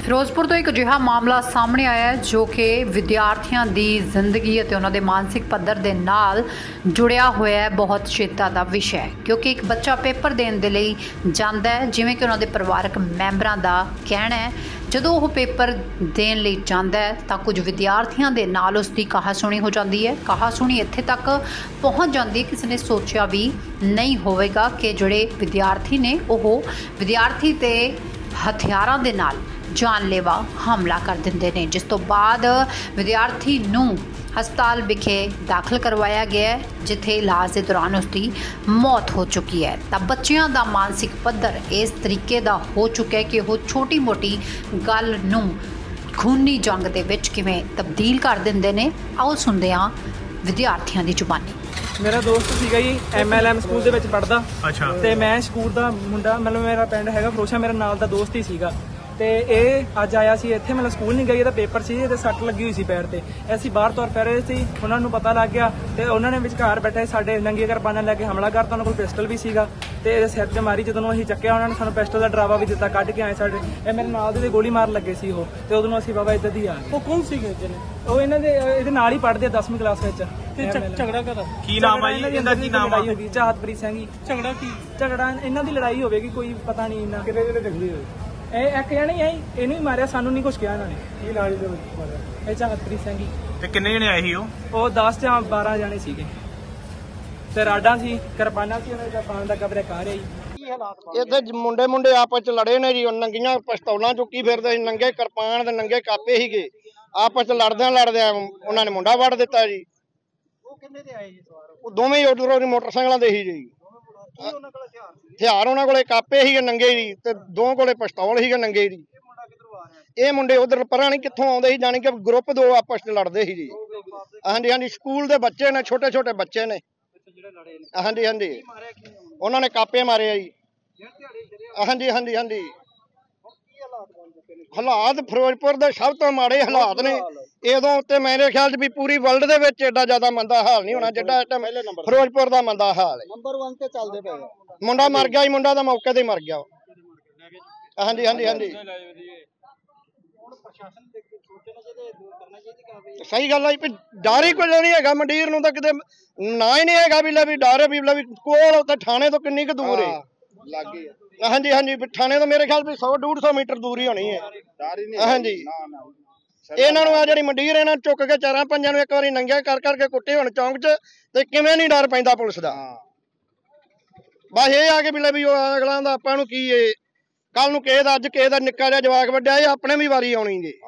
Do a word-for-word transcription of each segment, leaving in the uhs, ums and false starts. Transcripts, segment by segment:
ਫਿਰੋਜ਼ਪੁਰ ਤੋਂ ਇੱਕ ਅਜਿਹਾ ਮਾਮਲਾ ਸਾਹਮਣੇ ਆਇਆ ਹੈ ਜੋ ਕਿ ਵਿਦਿਆਰਥੀਆਂ ਦੀ ਜ਼ਿੰਦਗੀ ਅਤੇ ਉਹਨਾਂ ਦੇ ਮਾਨਸਿਕ ਪੱਧਰ ਦੇ ਨਾਲ ਜੁੜਿਆ ਹੋਇਆ ਹੈ। ਬਹੁਤ ਚਿੰਤਾ ਦਾ ਵਿਸ਼ਾ ਹੈ ਕਿਉਂਕਿ ਇੱਕ ਬੱਚਾ ਪੇਪਰ ਦੇਣ ਦੇ ਲਈ ਜਾਂਦਾ ਹੈ, ਜਿਵੇਂ ਕਿ ਉਹਨਾਂ ਦੇ ਪਰਿਵਾਰਕ ਮੈਂਬਰਾਂ ਦਾ ਕਹਿਣਾ ਹੈ। ਜਦੋਂ ਉਹ ਪੇਪਰ ਦੇਣ ਲਈ ਜਾਂਦਾ ਹੈ ਤਾਂ ਕੁਝ ਵਿਦਿਆਰਥੀਆਂ ਦੇ ਨਾਲ ਉਸ ਦੀ ਕਹਾਸੁਣੀ ਹੋ ਜਾਂਦੀ ਹੈ। ਕਹਾਸੁਣੀ ਇੱਥੇ ਤੱਕ ਪਹੁੰਚ ਜਾਂਦੀ ਹੈ ਕਿਸੇ ਨੇ ਸੋਚਿਆ ਵੀ ਨਹੀਂ ਹੋਵੇਗਾ ਕਿ ਜਿਹੜੇ ਵਿਦਿਆਰਥੀ ਨੇ ਉਹ ਵਿਦਿਆਰਥੀ 'ਤੇ ਹਥਿਆਰਾਂ ਦੇ ਨਾਲ जानलेवा हमला कर देंदे ने, जिस तो बाद विद्यार्थी नूं हस्पताल विखे दाखिल करवाया गया है जिथे इलाज के दौरान उसकी मौत हो चुकी है। तो बच्चों का मानसिक पद्धर इस तरीके का हो चुका है कि वो छोटी मोटी गल नूं खूनी जंग दे विच किवें तब्दील कर देंदे ने। आओ सुनदे हां विद्यार्थियों की जुबानी। मेरा दोस्त सीगा G M L M school दे विच पढ़दा। अच्छा। ते मैं स्कूल दा मुंडा मतलब मेरा पिंड हैगा फिरोशा, मेरे नाल दा दोस्त ही सीगा। ਤੇ ਇਹ ਅੱਜ ਆਇਆ ਸੀ ਇੱਥੇ, ਮਤਲਬ ਸਕੂਲ ਨਹੀਂ ਗਈ, ਇਹਦਾ ਪੇਪਰ ਸੀ, ਇਹਦੇ ਸੱਟ ਲੱਗੀ ਹੋਈ ਸੀ ਪੈਰ ਤੇ। ਅਸੀਂ ਬਾਹਰ ਤੁਰ ਫਿਰ ਰਹੇ ਸੀ, ਉਹਨਾਂ ਨੂੰ ਪਤਾ ਲੱਗ ਗਿਆ ਤੇ ਉਹਨਾਂ ਨੇ ਵਿਚਕਾਰ ਬੈਠੇ ਸਾਡੇ ਨੰਗੀ ਕਿਰਪਾਨਾਂ ਲੈ ਕੇ ਹਮਲਾ ਕਰਤਾ। ਉਹਨਾਂ ਕੋਲ ਪਿਸਟਲ ਵੀ ਸੀਗਾ ਤੇ ਇਹਦੇ ਸਿਰ 'ਚ ਮਾਰੀ। ਜਦੋਂ ਅਸੀਂ ਚੱਕਿਆ ਉਹਨਾਂ ਨੇ ਸਾਨੂੰ ਪਿਸਟਲ ਦਾ ਡਰਾਵਾ ਵੀ ਦਿੱਤਾ, ਕੱਢ ਕੇ ਆਏ ਸਾਡੇ। ਇਹ ਮੇਰੇ ਨਾਲ ਦੇ ਗੋਲੀ ਮਾਰ ਲੱਗੇ ਸੀ ਉਹ, ਤੇ ਉਦੋਂ ਅਸੀਂ ਬਾਬਾ ਇੱਦਾਂ ਦੀ ਆ। ਉਹ ਕੌਣ ਸੀਗੇ ਜਿਹਨੇ? ਉਹ ਇਹਨਾਂ ਦੇ ਇਹਦੇ ਨਾਲ ਹੀ ਪੜ੍ਹਦੇ ਆ ਦਸਵੀਂ ਕਲਾਸ ਵਿੱਚ। ਤੇ ਝਗੜਾ ਕਰਾ ਕੀ ਨਾਮ ਆ ਜੀ ਇਹਦਾ? ਕੀ ਨਾਮ ਆ? ਚਾਹਤਪ੍ਰੀਤ ਸਿੰਘ ਜੀ। ਝਗੜਾ ਕੀ? ਝਗੜਾ ਇਹਨਾਂ ਦੀ ਲੜਾਈ ਹੋਵੇਗੀ, ਕੋਈ ਪਤਾ ਨਹੀਂ। ਇਹਨਾਂ ਕਿਹੜੇ ਕਿਹੜੇ ਜ਼ਖਮੀ ਹੋਏ? ਇਹ ਇੱਕ ਜਣਾ ਹੀ ਆਈ, ਇਹਨੂੰ ਹੀ ਮਾਰਿਆ, ਸਾਨੂੰ ਨਹੀਂ ਕੁਛ ਕਿਹਾ ਇਹਨਾਂ ਨੇ। ਇਹ ਨਾਲੀ ਦੇ ਵਿੱਚ ਮਾਰਿਆ ਇਹ ਚਾਹਤਪ੍ਰੀਤ ਸਿੰਘ ਜੀ। ਤੇ ਕਿੰਨੇ ਜਣੇ ਆਏ ਸੀ ਉਹ? ਉਹ ਦਸ ਜਾਂ ਬਾਰਾਂ ਜਣੇ ਸੀਗੇ ਤੇ ਰਾਡਾਂ ਸੀ, ਕਿਰਪਾਨਾਂ ਸੀ, ਉਹਨਾਂ ਦਾ ਪਾਣ ਦਾ ਕਬਰੇ ਕਾ ਰਿਹਾ ਜੀ। ਇੱਥੇ ਮੁੰਡੇ ਮੁੰਡੇ ਆਪਸ ਚ ਲੜੇ ਨੇ ਜੀ, ਨੰਗੀਆਂ ਪਿਸਤੌਲਾਂ ਚੁੱਕੀ ਫਿਰਦੇ ਸੀ, ਨੰਗੇ ਕਿਰਪਾਨ ਤੇ ਨੰਗੇ ਕਾਪੇ ਸੀਗੇ। ਆਪਸ ਚ ਲੜਦਿਆਂ ਲੜਦਿਆਂ ਉਹਨਾਂ ਨੇ ਮੁੰਡਾ ਵੜ ਦਿੱਤਾ ਜੀ। ਉਹ ਕਿੰਨੇ ਤੇ ਆਏ ਜੀ ਸਵਾਰ? ਉਹ ਦੋਵੇਂ ਉਧਰੋਂ ਮੋਟਰਸਾਈਕਲਾਂ ਦੇ ਸੀ ਜੀ। ਹਥਿਆਰ ਉਹਨਾਂ ਕੋਲੇ ਕਾਪੇ ਸੀਗੇ ਨੰਗੇ ਜੀ, ਤੇ ਦੋ ਕੋਲੇ ਪਿਸਤੌਲ ਸੀਗੇ ਨੰਗੇ ਜੀ। ਇਹ ਮੁੰਡੇ ਉਧਰ ਪਰਾਂ ਨਹੀਂ ਕਿੱਥੋਂ ਆਉਂਦੇ ਸੀ, ਜਾਣੀ ਕਿ ਗਰੁੱਪ ਦੋ ਆਪਸ ਚ ਲੜਦੇ ਸੀ ਜੀ। ਹਾਂਜੀ ਹਾਂਜੀ, ਸਕੂਲ ਦੇ ਬੱਚੇ ਨੇ, ਛੋਟੇ ਛੋਟੇ ਬੱਚੇ ਨੇ। ਹਾਂਜੀ ਹਾਂਜੀ, ਉਹਨਾਂ ਨੇ ਕਾਪੇ ਮਾਰੇ ਆ ਜੀ। ਹਾਂਜੀ ਹਾਂਜੀ ਹਾਂਜੀ, ਹਾਲਾਤ ਫਿਰੋਜ਼ਪੁਰ ਦੇ ਸਭ ਤੋਂ ਮਾੜੇ ਹਾਲਾਤ ਨੇ। ਇਦੋਂ ਉੱਤੇ ਮੇਰੇ ਖਿਆਲ 'ਚ ਵੀ ਪੂਰੀ ਵਰਲਡ ਦੇ ਵਿੱਚ ਏਡਾ ਜ਼ਿਆਦਾ ਮੰਦਾ ਹਾਲ ਨਹੀਂ ਹੋਣਾ ਜਿੱਡਾ ਫਿਰੋਜ਼ਪੁਰ ਦਾ ਮੰਦਾ ਹਾਲ ਹੈ। ਨੰਬਰ ਇੱਕ ਤੇ ਚੱਲਦੇ ਪਏ। ਮੁੰਡਾ ਮਰ ਗਿਆ ਜੀ, ਮੁੰਡਾ ਦਾ ਮੌਕੇ ਤੇ ਮਰ ਗਿਆ। ਹਾਂਜੀ ਹਾਂਜੀ ਹਾਂਜੀ, ਸਹੀ ਗੱਲ ਹੈ ਜੀ। ਡਰ ਹੀ ਕੋਈ ਨਹੀਂ ਹੈਗਾ ਮੰਡੀਰ ਨੂੰ, ਤਾਂ ਕਿਤੇ ਨਾ ਹੀ ਨਹੀਂ ਹੈਗਾ ਵੀ ਲੈ ਵੀ ਡਰ ਵੀ ਲੈ ਵੀ ਕੋਲ ਉੱਥੇ ਥਾਣੇ ਤੋਂ ਕਿੰਨੀ ਕੁ ਦੂਰ ਹੈ? ਲਾਗੇ। ਹਾਂਜੀ ਹਾਂਜੀ, ਥਾਣੇ ਤੋਂ ਮੇਰੇ ਖਿਆਲ ਵੀ ਸੌ ਡੂਢ ਸੌ ਮੀਟਰ ਦੂਰ ਹੀ ਹੋਣੀ ਹੈ। ਹਾਂਜੀ, ਇਹਨਾਂ ਨੂੰ ਆ ਜਿਹੜੀ ਮੰਡੀਰ ਇਹਨਾਂ ਚੁੱਕ ਕੇ ਚਾਰਾਂ ਪੰਜਾਂ ਨੂੰ ਇੱਕ ਵਾਰੀ ਨੰਗਿਆ ਕਰ ਕਰਕੇ ਕੁੱਟੇ ਹੁਣ ਚੌਂਕ 'ਚ, ਤੇ ਕਿਵੇਂ ਨਹੀਂ ਡਰ ਪੈਂਦਾ ਪੁਲਿਸ ਦਾ? ਬਸ ਇਹ ਆ ਕੇ ਵੀ ਲੈ ਵੀ ਉਹ ਅਗਲਾ ਦਾ ਆਪਾਂ ਨੂੰ ਕੀ ਏ, ਕੱਲ ਨੂੰ ਕਿਸੇ ਦਾ, ਅੱਜ ਕਿਸੇ ਦਾ ਨਿੱਕਾ ਜਿਹਾ ਜਵਾਕ ਵੱਡਿਆ, ਇਹ ਆਪਣੇ ਵੀ ਵਾਰੀ ਆਉਣੀ ਜੀ।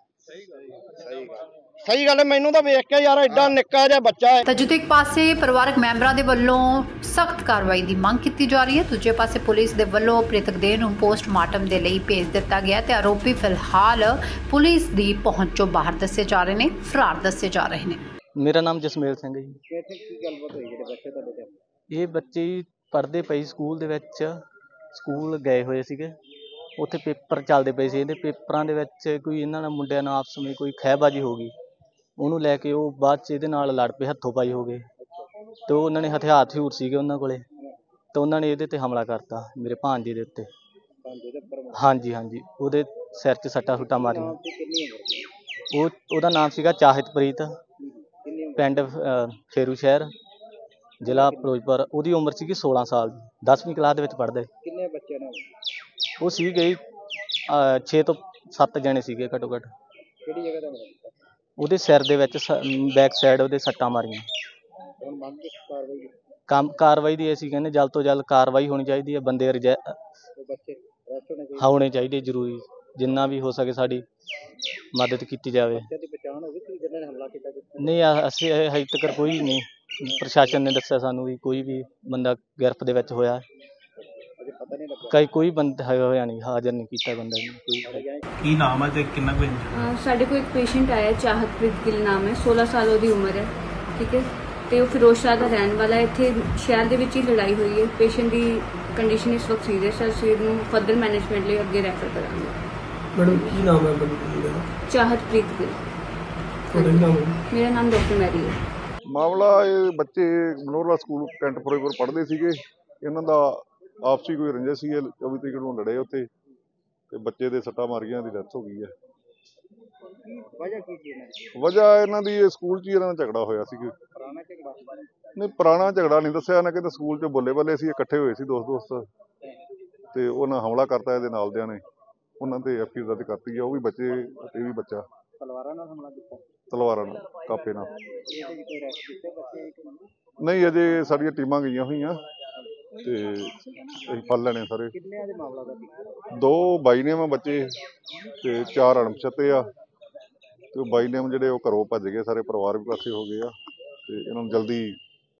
ਸਹੀ ਗੱਲ ਹੈ, ਮੈਨੂੰ ਤਾਂ ਵੇਖ ਕੇ ਯਾਰ ਐਡਾ ਨਿੱਕਾ ਜਿਹਾ ਬੱਚਾ ਹੈ। ਤਾਂ ਜਿੱਥੇ ਇੱਕ ਪਾਸੇ ਪਰਿਵਾਰਕ ਮੈਂਬਰਾਂ ਦੇ ਵੱਲੋਂ ਸਖਤ ਕਾਰਵਾਈ ਦੀ ਮੰਗ ਕੀਤੀ ਜਾ ਰਹੀ ਹੈ, ਦੂਜੇ ਪਾਸੇ ਪੁਲਿਸ ਦੇ ਵੱਲੋਂ ਮ੍ਰਿਤਕ ਦੇਹ ਨੂੰ ਪੋਸਟਮਾਰਟਮ ਦੇ ਲਈ ਭੇਜ ਦਿੱਤਾ ਗਿਆ ਤੇ ਆਰੋਪੀ ਫਿਲਹਾਲ ਪੁਲਿਸ ਦੀ ਪਹੁੰਚ ਚੋਂ ਬਾਹਰ ਦੱਸੇ ਜਾ ਰਹੇ ਨੇ, ਫਰਾਰ ਦੱਸੇ ਜਾ ਰਹੇ ਨੇ। ਮੇਰਾ ਨਾਮ ਜਸਮੇਲ ਸਿੰਘ ਹੈ ਜੀ। ਇਹ ਬੱਚੇ ਪੜ੍ਹਦੇ ਪਏ ਸਕੂਲ ਦੇ ਵਿੱਚ, ਸਕੂਲ ਗਏ ਹੋਏ ਸੀਗੇ, ਉੱਥੇ ਪੇਪਰ ਚੱਲਦੇ ਪਏ ਸੀ। ਇਹਦੇ ਪੇਪਰਾਂ ਦੇ ਵਿੱਚ ਕੋਈ ਇਹਨਾਂ ਨਾਲ ਮੁੰਡਿਆਂ ਨਾਲ ਆਪਸ ਵਿੱਚ ਕੋਈ ਖਹਿਬਾਜ਼ੀ ਹੋ ਗਈ, ਉਹਨੂੰ ਲੈ ਕੇ ਉਹ ਬਾਅਦ 'ਚ ਇਹਦੇ ਨਾਲ ਲੜ ਪਏ, ਹੱਥੋਂ ਪਾਈ ਹੋ ਗਏ। ਅਤੇ ਉਹਨਾਂ ਨੇ ਹਥਿਆਰ ਹਥਿਊਰ ਸੀਗੇ ਉਹਨਾਂ ਕੋਲ, ਅਤੇ ਉਹਨਾਂ ਨੇ ਇਹਦੇ 'ਤੇ ਹਮਲਾ ਕਰਤਾ ਮੇਰੇ ਭਾਣਜੇ ਦੇ ਉੱਤੇ। ਹਾਂਜੀ ਹਾਂਜੀ, ਉਹਦੇ ਸਿਰ 'ਚ ਸੱਟਾਂ ਸੁੱਟਾਂ ਮਾਰੀਆਂ। ਉਹ ਉਹਦਾ ਨਾਮ ਸੀਗਾ ਚਾਹਤਪ੍ਰੀਤ, ਪਿੰਡ ਫੇਰੂ ਸ਼ਹਿਰ, ਜ਼ਿਲ੍ਹਾ ਫਿਰੋਜ਼ਪੁਰ। ਉਹਦੀ ਉਮਰ ਸੀਗੀ ਸੋਲਾਂ ਸਾਲ ਦੀ, ਦਸਵੀਂ ਕਲਾਸ ਦੇ ਵਿੱਚ ਪੜ੍ਹਦੇ। ਕਿੰਨੇ ਬੱਚੇ ਨੇ? ਉਹ ਸੀਗੇ ਛੇ ਤੋਂ ਸੱਤ ਜਣੇ ਸੀਗੇ ਘੱਟੋ ਘੱਟ। ਕਿਹੜੀ ਜਗ੍ਹਾ ਦਾ? ਉਹਦੇ ਸਿਰ ਦੇ ਵਿੱਚ ਬੈਕ ਸਾਈਡ ਉਹਦੇ ਸੱਟਾਂ ਮਾਰੀਆਂ। ਕੰਮ ਕਾਰਵਾਈ ਦੀ ਅਸੀਂ ਕਹਿੰਦੇ ਜਲਦ ਤੋਂ ਜਲਦ ਕਾਰਵਾਈ ਹੋਣੀ ਚਾਹੀਦੀ ਹੈ। ਬੰਦੇ ਰਜੈ ਹੋਣੇ ਚਾਹੀਦੇ ਜ਼ਰੂਰੀ, ਜਿੰਨਾ ਵੀ ਹੋ ਸਕੇ ਸਾਡੀ ਮਦਦ ਕੀਤੀ ਜਾਵੇ। ਨਹੀਂ ਅਸੀਂ ਹਜੇ ਤੱਕ ਕੋਈ ਨਹੀਂ, ਪ੍ਰਸ਼ਾਸਨ ਨੇ ਦੱਸਿਆ ਸਾਨੂੰ ਵੀ ਕੋਈ ਵੀ ਬੰਦਾ ਗ੍ਰਿਫਤ ਦੇ ਵਿੱਚ ਹੋਇਆ। ਕਈ ਕੋਈ ਬੰਦਾ ਹੋਇਆ ਨਹੀਂ, ਹਾਜ਼ਰ ਨਹੀਂ ਕੀਤਾ ਬੰਦਾ। ਕੀ ਨਾਮ ਹੈ ਤੇ ਕਿੰਨਾ ਕੁ? ਸਾਡੇ ਕੋਲ ਇੱਕ ਪੇਸ਼ੈਂਟ ਆਇਆ, ਚਾਹਤਪ੍ਰੀਤ ਗਿੱਲ ਨਾਮ ਹੈ, ਸੋਲਾਂ ਸਾਲ ਉਹਦੀ ਉਮਰ ਹੈ, ਠੀਕ ਹੈ। ਤੇ ਉਹ ਫਿਰੋਜ਼ਸ਼ਾਹ ਦਾ ਰਹਿਣ ਵਾਲਾ ਹੈ। ਇੱਥੇ ਸ਼ਹਿਰ ਦੇ ਵਿੱਚ ਹੀ ਲੜਾਈ ਹੋਈ ਹੈ। ਪੇਸ਼ੈਂਟ ਦੀ ਕੰਡੀਸ਼ਨ ਇਸ ਵਕਤ ਸੀਰੀਅਸ ਹੈ, ਅਸੀਂ ਇਹਨੂੰ ਫਰਦਰ ਮੈਨੇਜਮੈਂਟ ਲਈ ਅੱਗੇ ਰੈਫਰ ਕਰਾਂਗੇ। ਮੈਡਮ ਕੀ ਨਾਮ ਹੈ? ਚਾਹਤਪ੍ਰੀਤ ਗਿੱਲ। ਤੁਹਾਡਾ ਨਾਮ? ਮੇਰਾ ਨਾਮ ਡਾਕਟਰ ਮੈਰੀ ਹੈ। ਮਾਮਲਾ ਇਹ ਬੱਚੇ ਮਨੋਰਵਾ ਸਕੂਲ ਕੈਂਟ ਫਿਰੋਜ਼ਪੁਰ ਪੜ੍ਹਦੇ ਸੀਗੇ। ਇਹਨਾਂ ਦਾ ਆਪਸੀ ਕੋਈ ਰੰਜਿਸ਼ ਸੀ, ਚੌਵੀ ਤਰੀਕ ਨੂੰ ਲੜੇ ਉੱਥੇ, ਤੇ ਬੱਚੇ ਦੇ ਸੱਟਾਂ ਮਾਰੀਆਂ ਦੀ ਡੈਥ ਹੋ ਗਈ ਹੈ। ਵਜ੍ਹਾ ਕੀ ਸੀ ਇਹਨਾਂ ਦੀ? ਵਜ੍ਹਾ ਇਹਨਾਂ ਦੀ ਇਹ ਸਕੂਲ 'ਚ ਹੀ ਇਹਨਾਂ ਦਾ ਝਗੜਾ ਹੋਇਆ ਸੀ। ਪੁਰਾਣਾ ਝਗੜਾ ਸੀ? ਨਹੀਂ, ਪੁਰਾਣਾ ਝਗੜਾ ਨਹੀਂ ਦੱਸਿਆ ਇਹਨਾਂ, ਕਹਿੰਦੇ ਸਕੂਲ 'ਚ ਬੱਲੇ ਬੱਲੇ ਸੀ, ਇਕੱਠੇ ਹੋਏ ਸੀ ਦੋਸਤ ਦੋਸਤ ਤੇ ਉਹਨਾਂ ਹਮਲਾ ਕਰਤਾ ਇਹਦੇ ਨਾਲ ਦਿਆਂ ਨੇ, ਉਹਨਾਂ ਤੇ ਐਫ ਆਈ ਆਰ ਦਰਜ ਕਰਤੀ ਆ। ਉਹ ਵੀ ਬੱਚੇ, ਇਹ ਵੀ ਬੱਚਾ। ਤਲਵਾਰਾਂ ਨਾਲ ਹਮਲਾ ਕੀਤਾ? ਤਲਵਾਰਾਂ ਨਾਲ, ਕਾਪੇ ਨਾਲ। ਇਹਦੇ ਵਿੱਚ ਕੋਈ ਰੈਸਟ ਕੀਤੇ ਬੱਚੇ ਇੱਕ ਬੰਦੇ? ਨਹੀਂ, ਅਜੇ ਸਾਡੀਆਂ ਟੀਮਾਂ ਗਈਆਂ ਹੋਈਆਂ ਤੇ ਅਸੀਂ ਫੜ ਲੈਣੇ ਸਾਰੇ। ਕਿੰਨਿਆਂ ਦੇ ਮਾਮਲਾ ਦਾ ਸੀ? ਦੋ ਬਾਈ ਨੇਮ ਬੱਚੇ ਤੇ ਚਾਰ ਅਣਪਛਾਤੇ ਆ ਤੇ ਉਹ ਬਾਈ ਨੇਮ ਜਿਹੜੇ ਉਹ ਘਰੋਂ ਭੱਜ ਗਏ, ਸਾਰੇ ਪਰਿਵਾਰ ਵੀ ਪਾਸੇ ਹੋ ਗਏ ਆ ਤੇ ਇਹਨਾਂ ਨੂੰ ਜਲਦੀ